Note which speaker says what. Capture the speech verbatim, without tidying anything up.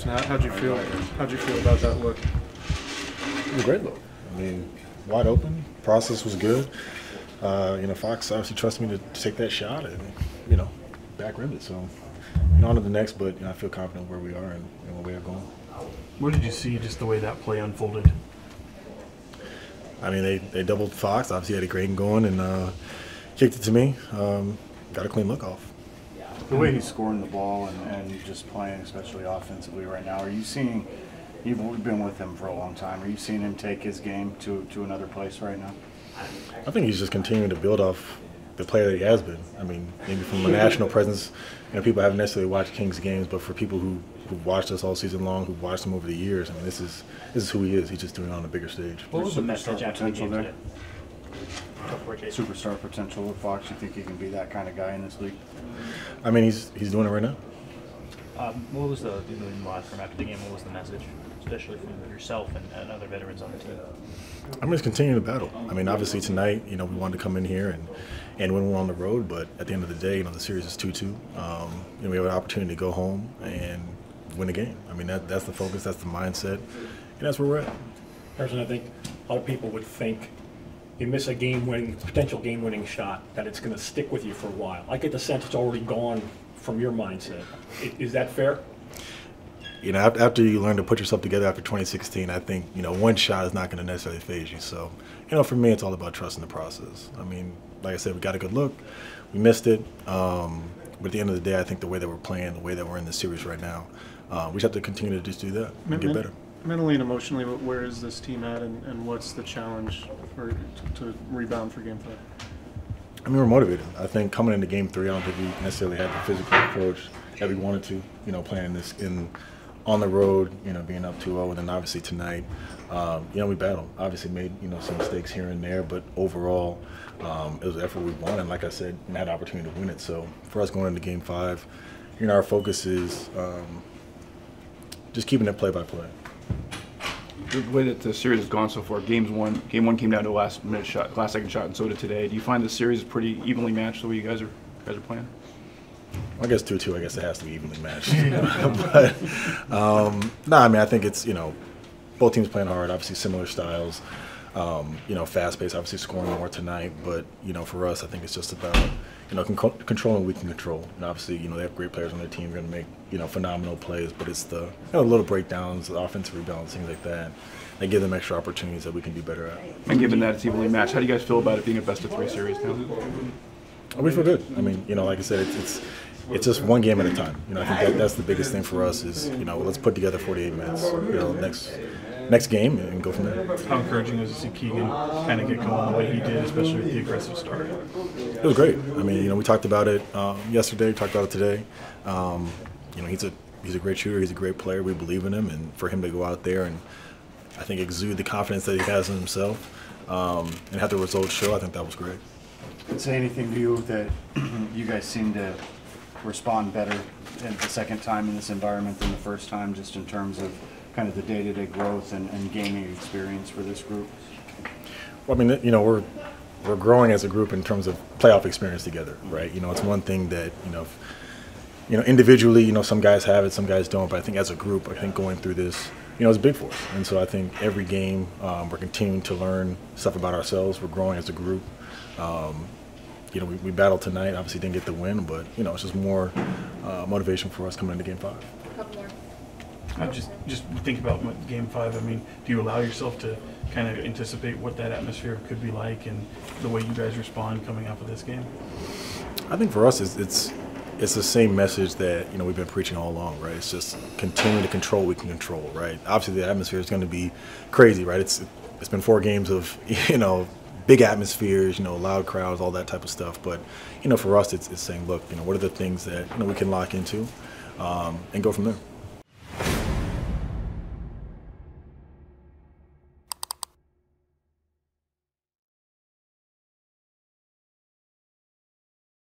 Speaker 1: How, how'd you feel? How'd you feel about that look?
Speaker 2: It was a great look. I mean, wide open. Process was good. Uh, you know, Fox obviously trusted me to, to take that shot and, you know, back rim it. So, you know, on to the next, but you know, I feel confident where we are and, and where we are going.
Speaker 3: What did you see just the way that play unfolded?
Speaker 2: I mean, they, they doubled Fox. Obviously, had a great going and uh, kicked it to me. Um, got a clean look off.
Speaker 4: The way he's scoring the ball and, and just playing, especially offensively right now, are you seeing, you've been with him for a long time, are you seeing him take his game to, to another place right now?
Speaker 2: I think he's just continuing to build off the player that he has been. I mean, maybe from a national presence, you know, people haven't necessarily watched Kings games, but for people who, who've watched us all season long, who've watched him over the years, I mean, this is this is who he is. He's just doing it on a bigger stage.
Speaker 5: What was the message after the game
Speaker 4: there?
Speaker 5: today?
Speaker 4: Superstar potential with Fox. You think he can be that kind of guy in this league?
Speaker 2: I mean, he's he's doing it right now.
Speaker 5: Um, what was the, the last from after the game? What was the message, especially from yourself and, and other veterans on the team?
Speaker 2: I'm just continuing to battle. I mean, obviously tonight, you know, we wanted to come in here and, and when we're on the road, but at the end of the day, you know, the series is two two. Um, you know, we have an opportunity to go home and win a game. I mean, that that's the focus, that's the mindset, and that's where we're at.
Speaker 6: Personally, I think a lot of people would think you miss a game-winning, potential game-winning shot, that it's going to stick with you for a while. I get the sense it's already gone from your mindset. Is that fair?
Speaker 2: You know, after you learn to put yourself together after twenty sixteen, I think, you know, one shot is not going to necessarily phase you. So, you know, for me, it's all about trusting the process. I mean, like I said, we got a good look. We missed it. Um, but at the end of the day, I think the way that we're playing, the way that we're in the series right now, uh, we just have to continue to just do that and get better.
Speaker 1: Mentally and emotionally, where is this team at, and, and what's the challenge for, to, to rebound for game five?
Speaker 2: I mean, we're motivated. I think coming into game three, I don't think we necessarily had the physical approach that we wanted to, you know, playing this in on the road, you know, being up two oh, and then obviously tonight, um, you know, we battled. Obviously made, you know, some mistakes here and there, but overall, um, it was an effort we won, and like I said, we had an opportunity to win it. So for us going into game five, you know, our focus is um, just keeping it play by play.
Speaker 7: The way that the series has gone so far, games one, game one came down to a last minute shot, last second shot, and so did today. Do you find the series is pretty evenly matched the way you guys are guys are playing?
Speaker 2: I guess two two. I guess it has to be evenly matched. but um, no, I mean I think it's, you know, both teams playing hard. Obviously similar styles. Um, you know, fast paced. Obviously scoring more tonight. But you know, for us, I think it's just about, you know, con controlling what we can control. And obviously, you know, they have great players on their team. They're going to make, you know, phenomenal plays. But it's the, you know, little breakdowns, the offensive rebounds, things like that. They give them extra opportunities that we can be better at.
Speaker 7: And given that it's evenly matched, how do you guys feel about it being a best of three series now?
Speaker 2: Oh, we feel good. I mean, you know, like I said, it's. it's It's just one game at a time. You know, I think that, that's the biggest thing for us is, you know, let's put together forty-eight minutes, you know, next next game and go from there.
Speaker 3: How encouraging was to see Keegan kind of get going the way he did, especially with the aggressive start?
Speaker 2: It was great. I mean, you know, we talked about it um, yesterday, talked about it today. Um, you know, he's a he's a great shooter. He's a great player. We believe in him, and for him to go out there and I think exude the confidence that he has in himself um, and have the results show, I think that was great.
Speaker 4: Say anything to you that you guys seem to respond better the second time in this environment than the first time, just in terms of kind of the day-to-day growth and, and gaming experience for this group?
Speaker 2: Well, I mean, you know, we're we're growing as a group in terms of playoff experience together, right? You know, it's one thing that, you know, if, you know, individually, you know, some guys have it, some guys don't, but I think as a group, I think going through this, you know, it's big for us. And so I think every game, um, we're continuing to learn stuff about ourselves. We're growing as a group. Um, You know, we, we battled tonight. Obviously, didn't get the win, but you know, it's just more uh, motivation for us coming into Game Five.
Speaker 3: I just just think about Game Five. I mean, do you allow yourself to kind of anticipate what that atmosphere could be like and the way you guys respond coming off of this game?
Speaker 2: I think for us, it's it's, it's the same message that, you know, we've been preaching all along, right? It's just continuing to control what we can control, right? Obviously, the atmosphere is going to be crazy, right? It's it's been four games of, you know, big atmospheres, you know, loud crowds, all that type of stuff. But, you know, for us, it's, it's saying, look, you know, what are the things that, you know, we can lock into um, and go from there.